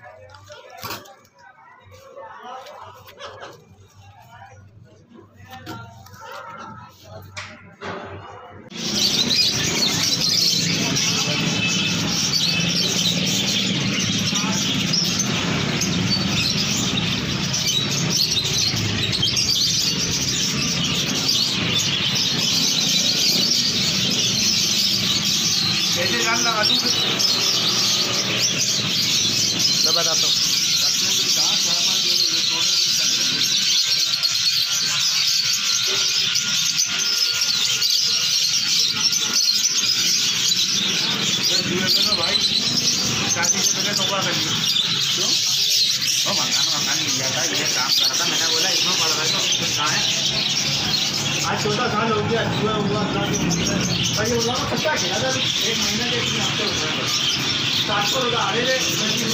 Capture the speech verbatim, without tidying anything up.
कैसे जान लगा दूँ मैं बताता हूँ। भाई काशी से पहले तोबा कर लिया क्यों? वो मकान मकान मिल जाता है, ये काम कर रहा था, मैंने बोला इसमें पड़ रहा है तो कहाँ है? आज चौदह साल हो गया जुआ हुआ भाई, ये बोला खर्चा खेला था एक महीने के हफ्ते हो गए सात सौ रुपये आ रहे थे।